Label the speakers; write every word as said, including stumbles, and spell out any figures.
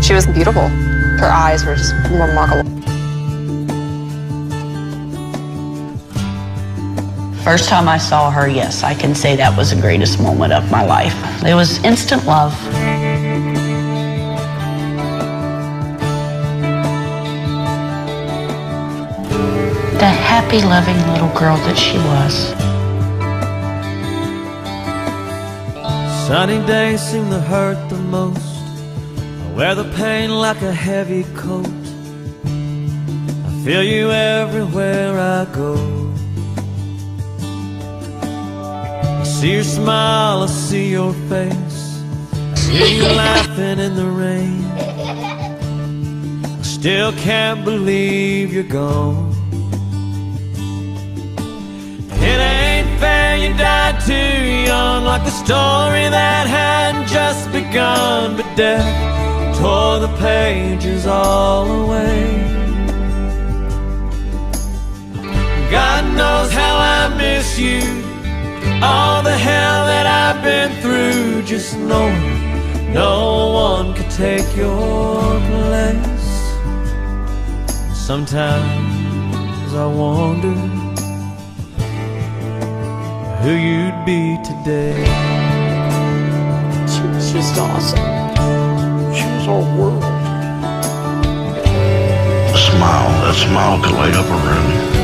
Speaker 1: She was beautiful. Her eyes were just remarkable.
Speaker 2: First time I saw her, yes, I can say that was the greatest moment of my life. It was instant love. The happy, loving little girl that she was.
Speaker 3: Sunny days seem to hurt the most. I wear the pain like a heavy coat. I feel you everywhere I go. I see your smile, I see your face. I hear you laughing in the rain. I still can't believe you're gone. It ain't fair you died too young, like the story that hadn't just begun. But death tore the pages all away. God knows how I miss you, all the hell that I've been through. Just knowing no one could take your place. Sometimes I wonder who you'd be today.
Speaker 4: She was just awesome. She was our world.
Speaker 5: A smile, that smile could light up a room.